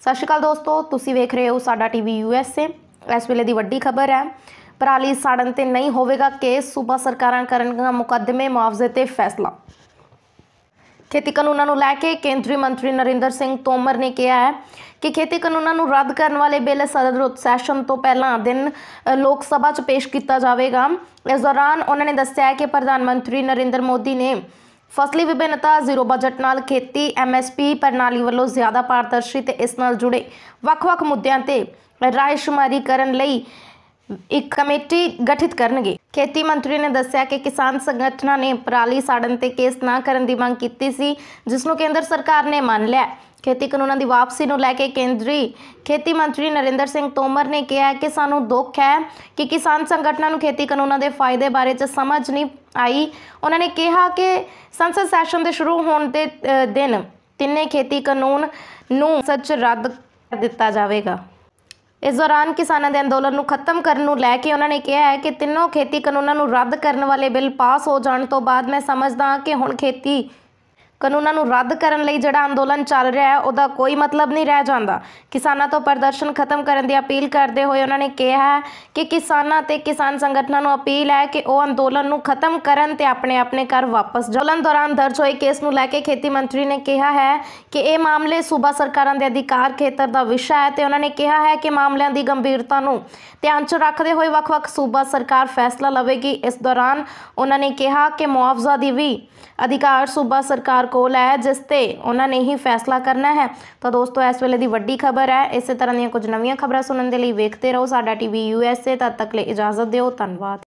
सत श्री अकाल दोस्तों, तुसी वेख रहे हो साडा टीवी यूएसए। इस वेले दी वड्डी खबर है, पराली साड़न ते नहीं होवेगा केस, सूबा सरकारां करनगियां मुकदमे मुआवजे ते फैसला। खेती कानूनों नूं लैके केंद्रीय मंत्री नरेंद्र सिंह तोमर ने कहा है कि खेती कानूनों नूं रद्द करने वाले बिल सदन सैशन तो पहला दिन लोक सभा च पेश किया जाएगा। इस दौरान उन्होंने दस्सिया कि प्रधानमंत्री नरेंद्र मोदी ने फसली विभिन्नता जीरो बजट नाल खेती MSP प्रणाली वालों ज़्यादा पारदर्शी ते इस नाल जुड़े वख-वख मुद्दों ते रायशुमारी करन लई एक कमेटी गठित करनगे। खेती मंत्री ने दस्सिया कि किसान संगठनों ने पराली साड़न ते केस ना करन दी मांग कीती सी, जिसनूं केंद्र सरकार ने मान लिया। खेती कानूनों की वापसी को लैके केंद्रीय खेती मंत्री नरेंद्र सिंह तोमर ने कहा कि सानू दुख है कि किसान संगठनों को खेती कानूनों के फायदे बारे समझ नहीं आई। उन्होंने कहा कि संसद सैशन के शुरू होने के दिन तिन्ने खेती कानून नूं सच रद्द कर दिता जाएगा। इस दौरान किसानों के अंदोलन को खत्म करने को लैके उन्होंने कहा है कि तीनों खेती कानूनों को रद्द करने वाले बिल पास हो जाने तो बाद मैं समझदा हाँ कि हुण खेती कानूनों को रद्द करने लई जिहड़ा अंदोलन चल रहा है उसका कोई मतलब नहीं रह जाता। किसानों तो प्रदर्शन खत्म करने की अपील करते हुए उन्होंने कहा है कि किसानों ते किसान संगठनों को अपील है कि वह अंदोलन को खत्म करन ते अपने अपने घर वापस जाओ। अंदोलन दौरान दर्ज हुए केस को लैके खेती मंत्री ने कहा है कि यह मामले सूबा सरकारों के अधिकार खेतर का विषय है तो उन्होंने कहा है कि मामलों की गंभीरता को ध्यान च रखते हुए वख-वख सूबा सरकार फैसला लवेगी। इस दौरान उन्होंने कहा कि मुआवजा की भी अधिकार सूबा सरकार को है, जिसते उन्होंने ही फैसला करना है। तो दोस्तों इस वेले दी वड्डी खबर है। इस तरह दी कुछ नवीं खबरां सुनने के लिए वेखते रहो साडा टीवी यूएसए। तद तक ले इजाजत दिओ, धन्यवाद।